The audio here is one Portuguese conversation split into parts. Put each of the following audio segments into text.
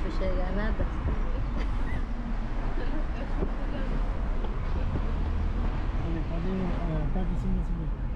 pra enxergar nada. Pode em cima desse vídeo.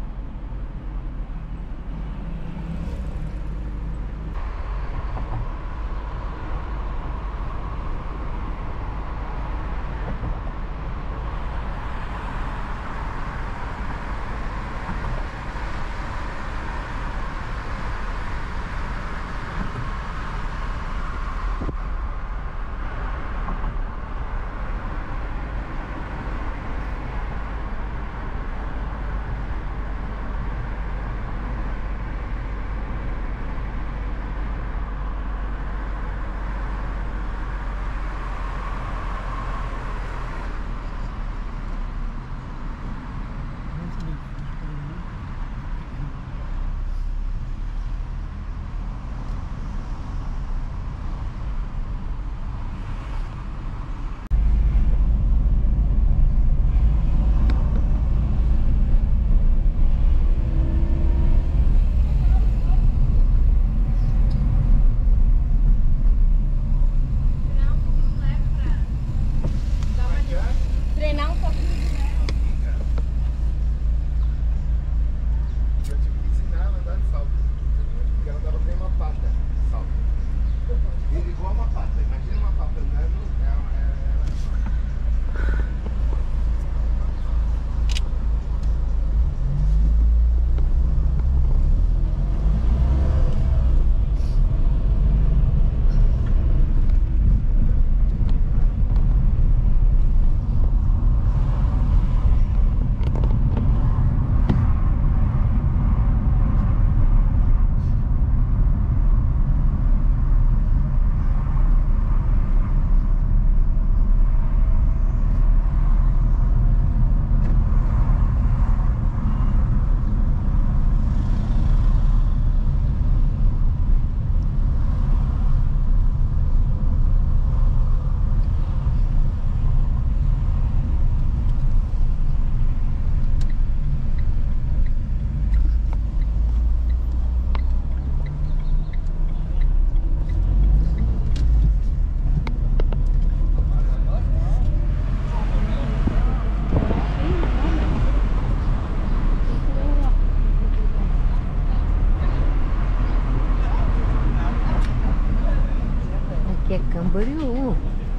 Aqui é Camboriú.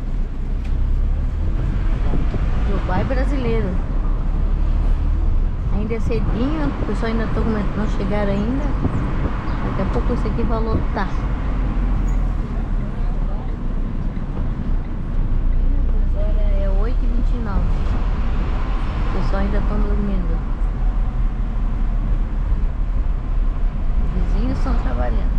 Dubai brasileiro. Ainda é cedinho, o pessoal ainda não chegaram ainda. Daqui a pouco esse aqui vai lotar. Agora é 8h29. O pessoal ainda estão dormindo. Os vizinhos estão trabalhando.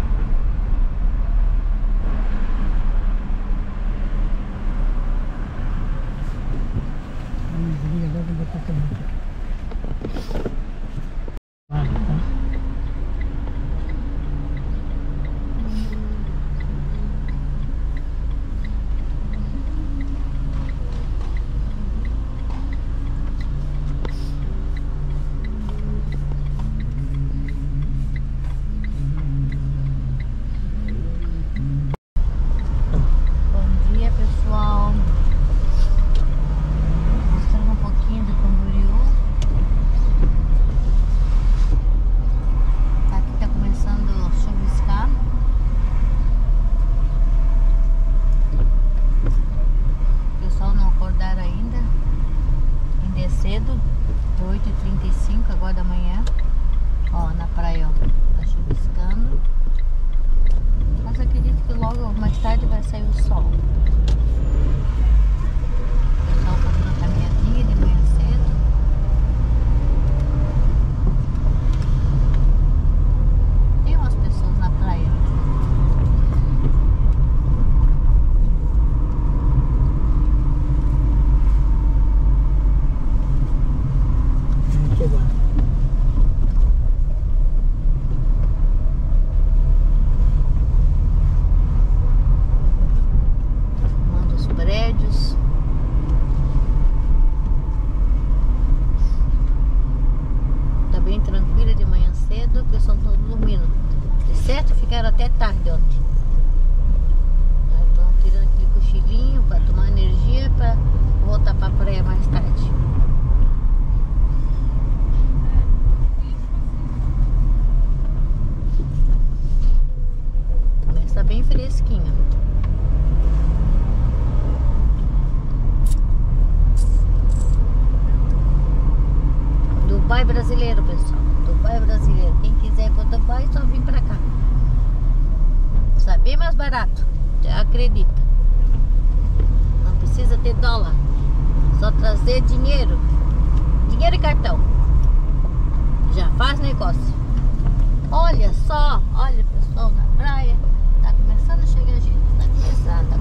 acredita. Não precisa ter dólar. Só trazer dinheiro. Dinheiro e cartão. Já faz negócio. Olha só. Olha o pessoal na praia. Tá começando a chegar gente. Tá começando.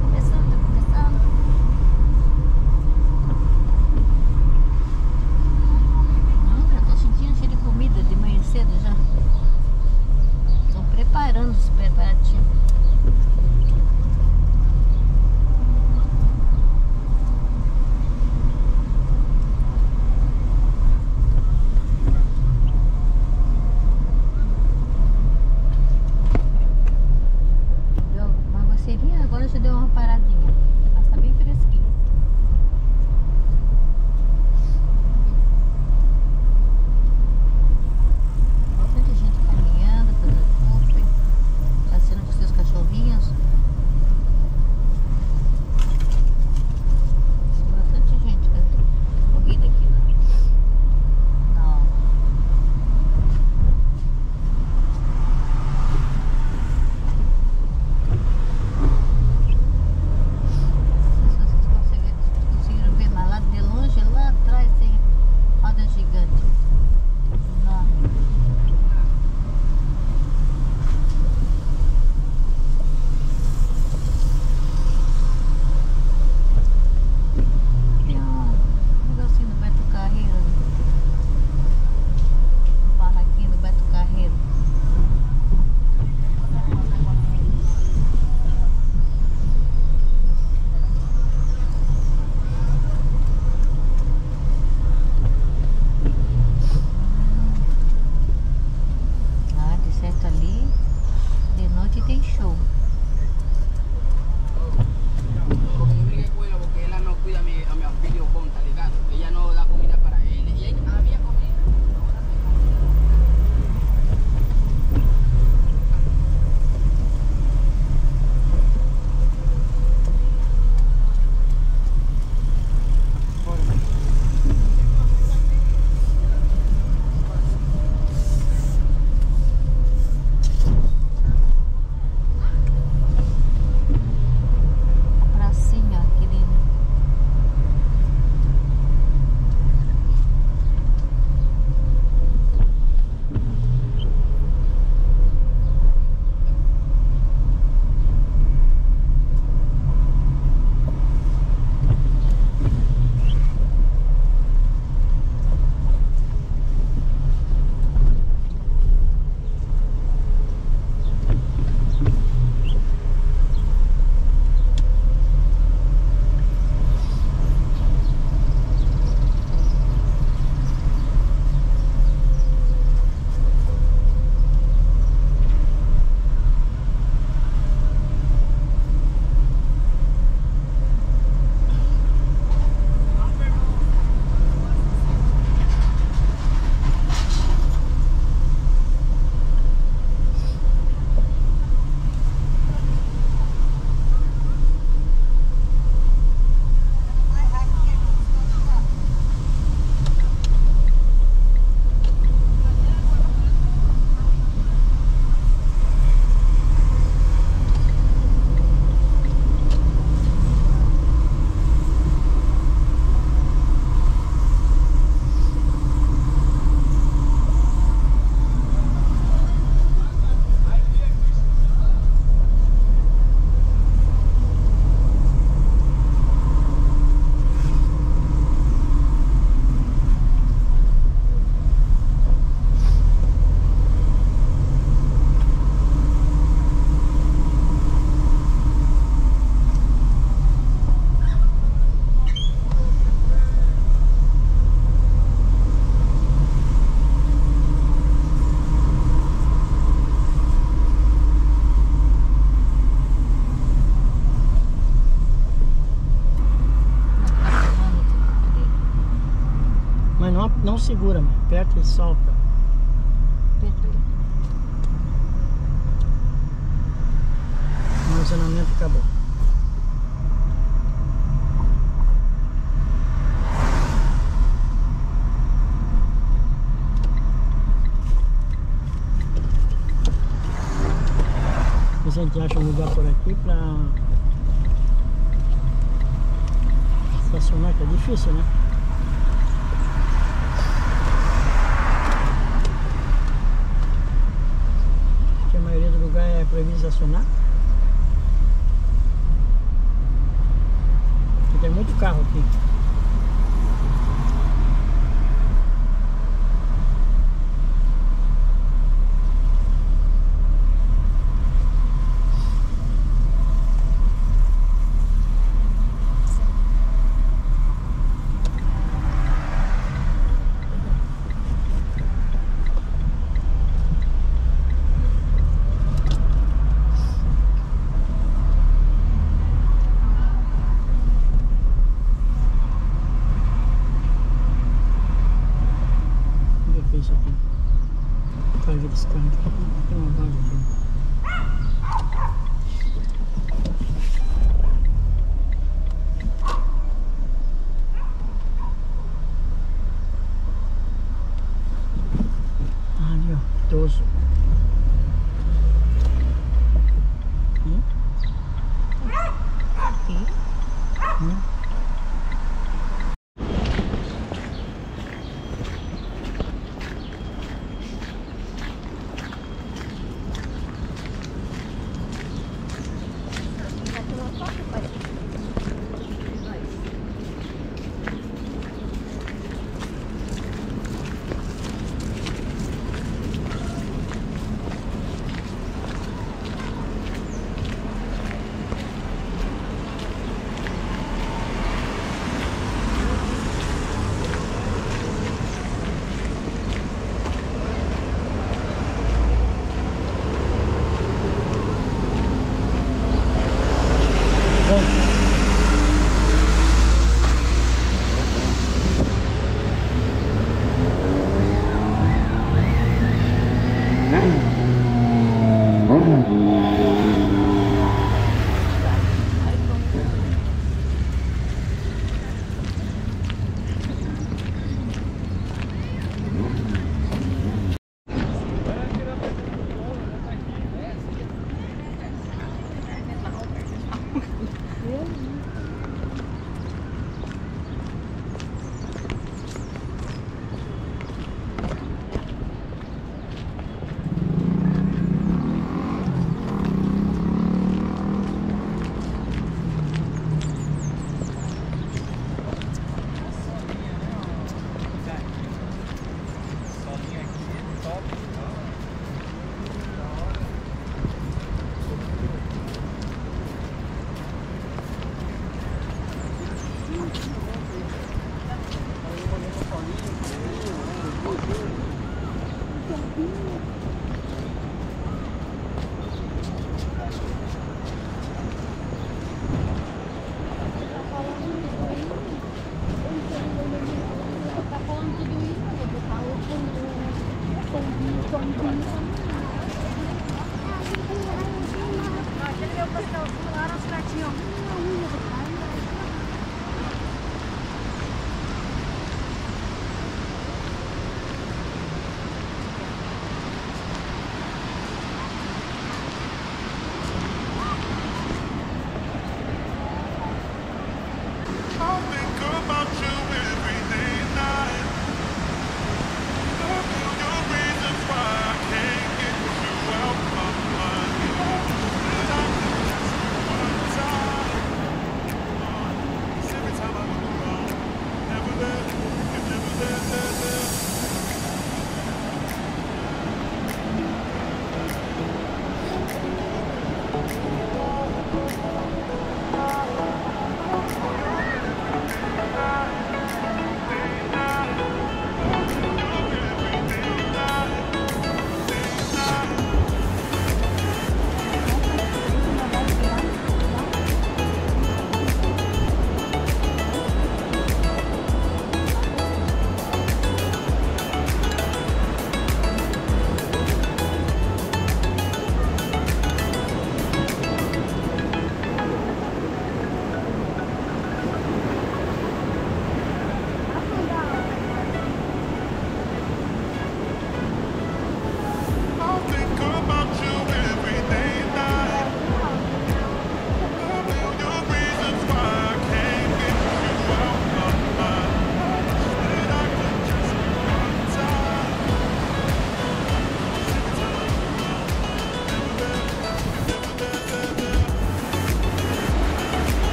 Já tô sentindo cheiro de comida de manhã cedo já. Estão preparando os preparativos. Agora já deu uma paradinha. Ela tá bem fresquinha. Bastante gente caminhando, fazendo shopping, passeando com seus cachorrinhos. Bastante gente fazendo corrida aqui. Não. Conseguiram ver, mas lá de longe, lá atrás tem roda gigante. Enorme. Tem um negocinho do Beto Carreiro, um barraquinho do Beto Carreiro. Ali, de noite tem show. Porque yo brigué con ella porque ella no cuida a mi filho bom, tá ligado? Ella no da comida para ele. Y había comida. Pracinha, querido. Não segura, mãe. Aperta e solta. O armazenamento acabou. Depois a gente acha um lugar por aqui pra É difícil, né? Porque a maioria do lugar é proibido estacionar. Porque tem muito carro aqui. Isso aqui. Carga descarga. Tem uma vaga aqui. Ali, ó. 12. Aqui.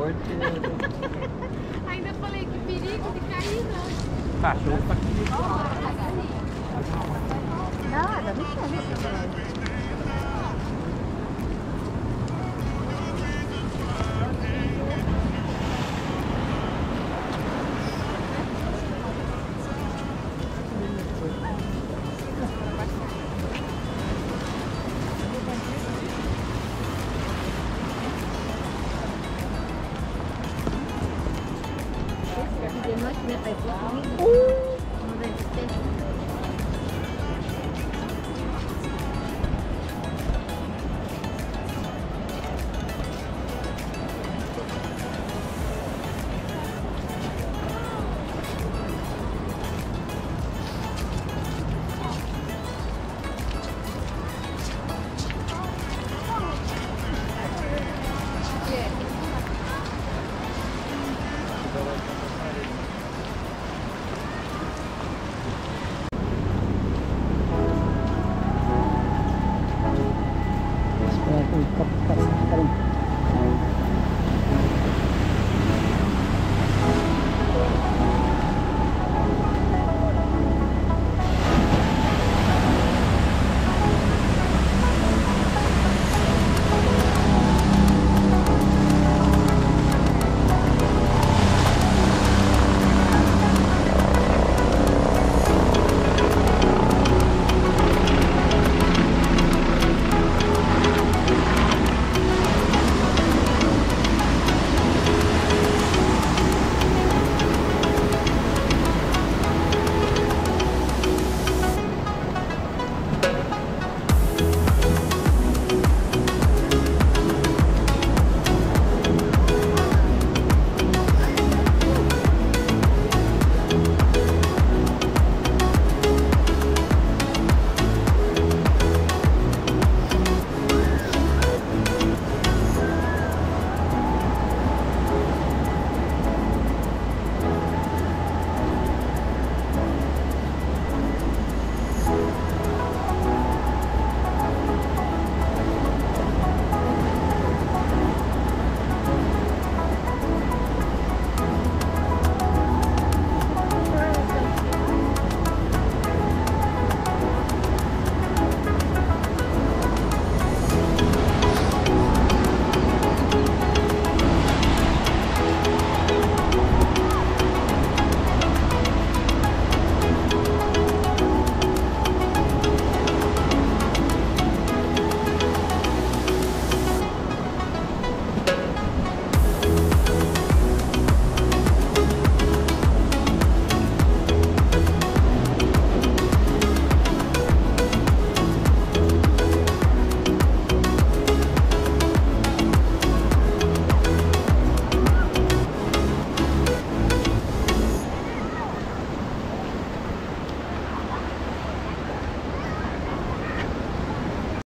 morto. Ainda falei que perigo de cair, não. Cachorro tá aqui. Nada, não tem. De noite, meu pai falou comigo. Não vai ter.